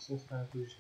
Sen duyacak.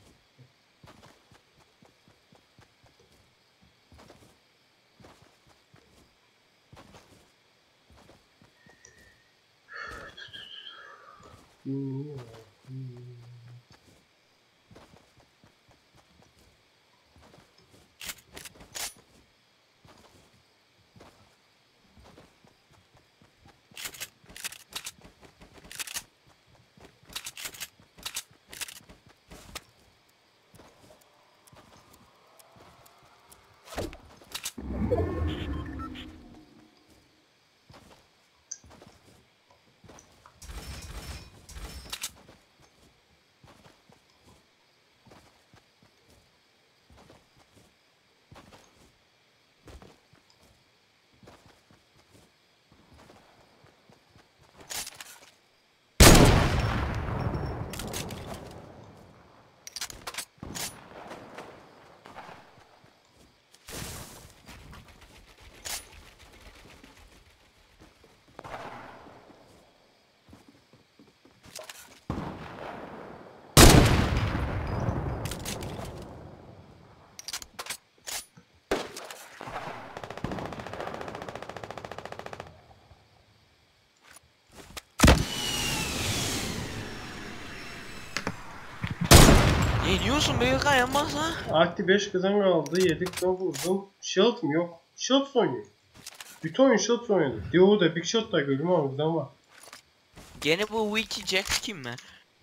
Yeniyorsun be Yılgay, yanmaz ha. Akti 5 kazan kaldı. 7 kazan vurdum. Shield mi? Yok. Shield oynuyor. Bütün oyun Shield oynadı. Dio da Big Shot da gördüm ama buradan var. Gene bu Wiki Jax kim mi?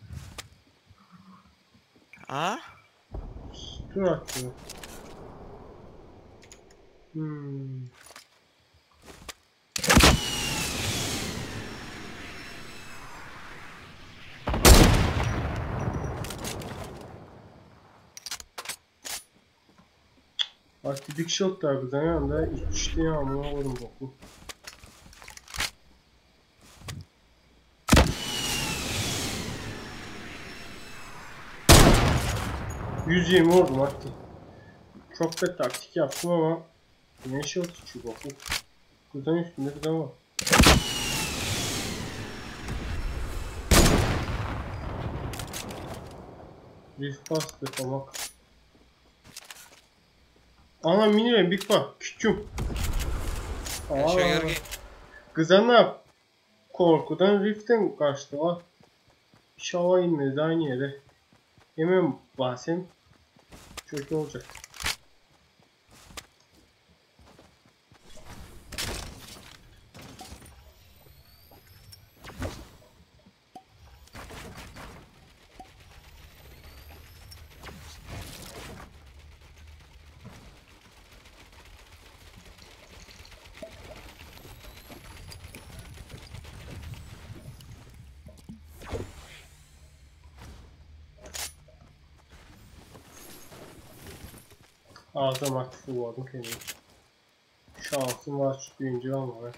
Ha? Dur attı. Akti Big Shot da buradan yanında içti ya amına koydum boku. %20 vurdum Akti. Çok da taktik yaptım ama yine Shield içiyor boku. Buradan üstünde bir var. Rift bastı famak. Ana mini big bak küçüm. Kıza ne yap? Korkudan Rift'ten kaçtı ha. Şava inmedi aynı yere. Hemen basayım. Çok iyi olacak. Ağzım aktif olmadım kendimi. Şansım var şu birinci ama ben.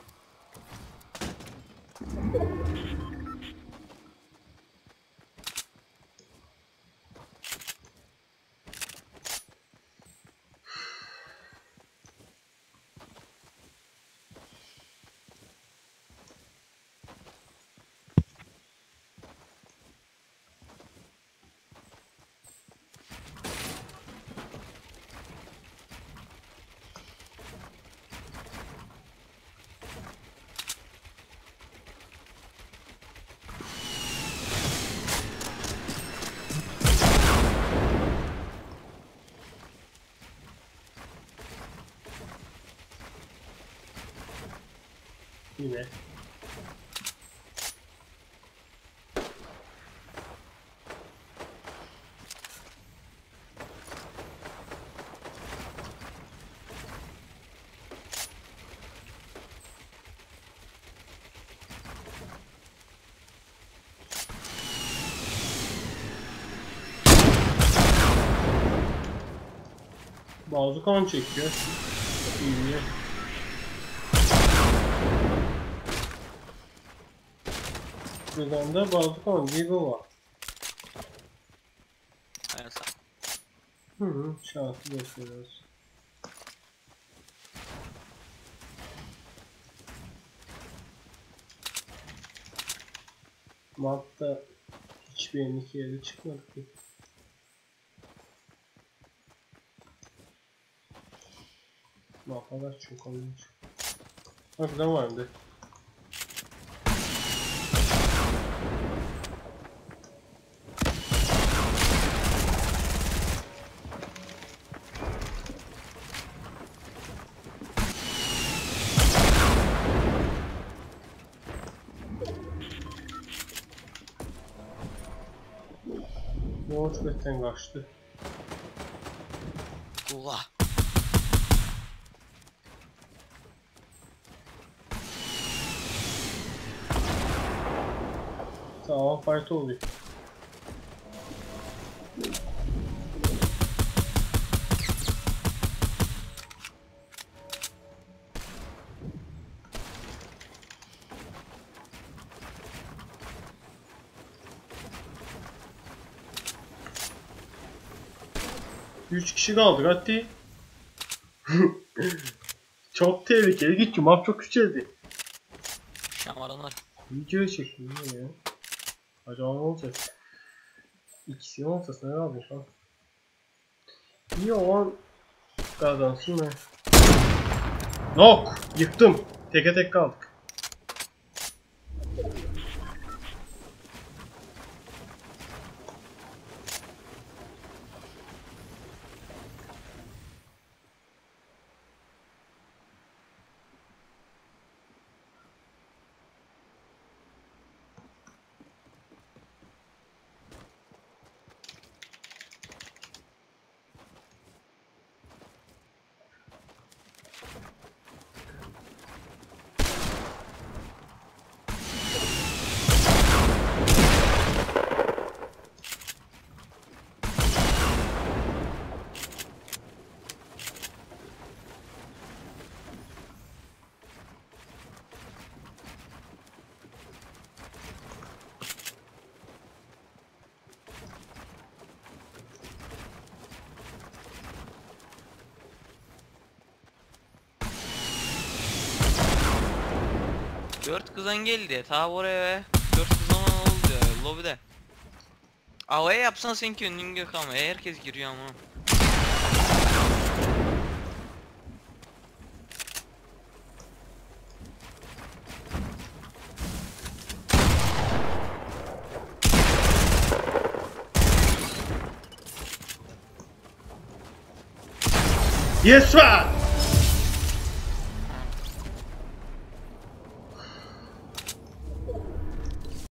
Yine. Bazı kan çekiyor. İyi. Buradan da bazı kan gibi var. Evet. Şansı gösteriyoruz. Map'ta hiçbir Benlik yerde çıkmadık. Ne kadar çok olmuş. Hakikaten vardı. Borçbetten kaçtı. Ulan. Tamam, fight oluyor. Üç kişi kaldık hadi. Çok tehlikeli gitti. Map çok güzeldi. Şamaranlar. Video çekiyor ya. Acaba ne olacak? İkisinin ortasına kalmış lan. İyi olan kazansın mı? Nok! Yıktım. Teke tek kaldık. Dört kızan geldi. Ta oraya 4 kızan oldu ya lobide. Avaya yapsan sen kendin gök ama herkes giriyor ama. Yes sir!